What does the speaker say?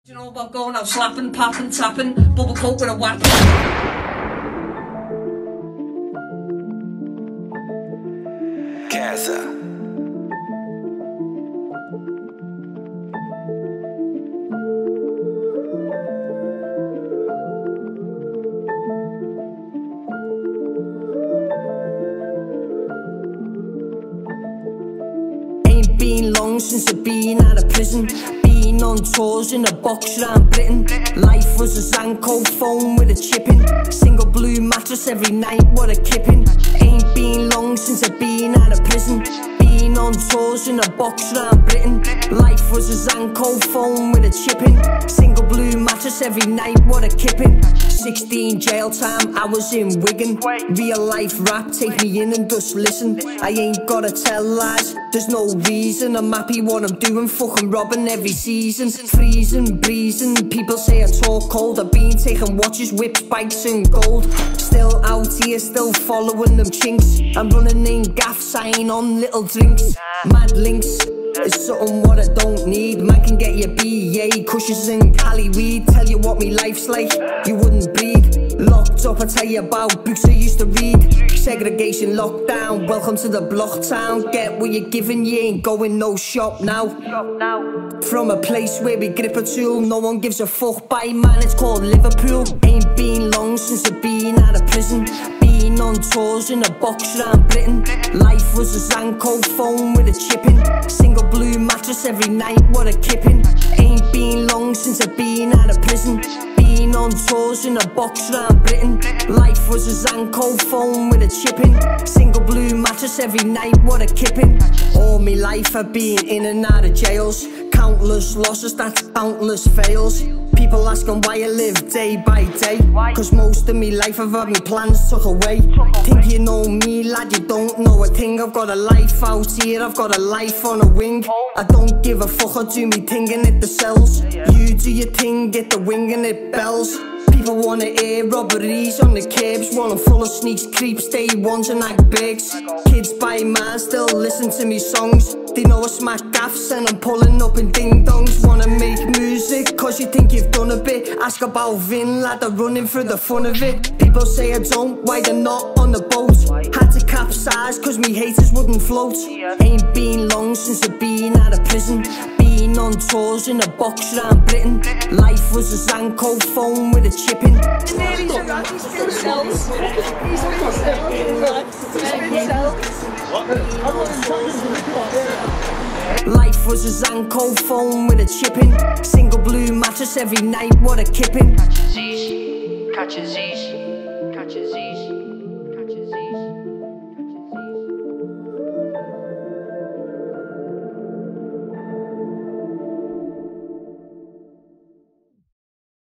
You know about going out slapping, popping, tapping, bubble coat with a whack. Casa. Ain't been long since I've been out of prison. Been on tours in a box round Britain. Life was a Zanko phone with a chip in. Single blue mattress every night, what a kipping. Ain't been long since I've been out of prison. Been on tours in a box round Britain. Life was a Zanko phone with a chip in. Single blue mattress every night, what a kipping. 16 jail time, I was in Wigan. Real life rap, take me in and just listen. I ain't gotta tell lies, there's no reason. I'm happy what I'm doing, fucking robbing every season. Freezing, breezing, people say I talk cold. I've been taking watches, whips, bikes and gold. Still out here, still following them chinks. I'm running in gaff, sign on little drinks. Mad links, it's something what I don't need. Man can get your BA, cushions and Cali weed. Tell you what me life's like, you wouldn't breathe. Locked up, I tell you about books I used to read. Segregation, lockdown, welcome to the block town. Get what you're giving, you ain't going no shop now. From a place where we grip a tool, no one gives a fuck by, man, it's called Liverpool. Ain't been long since I've been out of prison. Been on tours in a box round Britain. Life was a Zanko phone with a chip in. Single blue mattress every night, what a kipping. Ain't been long since I've been out of prison. Been on tours in a box round Britain. Life was a Zanko phone with a chip in. Single blue mattress every night, what a kipping. All me life I've been in and out of jails. Countless losses, that's countless fails. People asking why I live day by day. Cause most of me life I've had me plans took away. Think you know me, lad, you don't know a thing. I've got a life out here, I've got a life on a wing. I don't give a fuck, I do me thing and it the cells. You do your thing, get the wing and it bells. People wanna hear robberies on the cabs, one full of sneaks, creeps, day ones and act bigs. Kids by man still listen to me songs. They know I smack gaffs and I'm pulling up in ding dongs. Wanna make music cause you think you've done a bit. Ask about Vin, lad, they're running for the fun of it. People say I don't, why they're not on the boat. Had to capsize cause me haters wouldn't float. Ain't been long since I've been out of prison. Been on tours in a box round Britain. Life was a Zanko phone with a chip in. Life was a Zanko phone with a chip in. Single blue mattress every night, what a kipping. Catch a Z's, catch a Z's.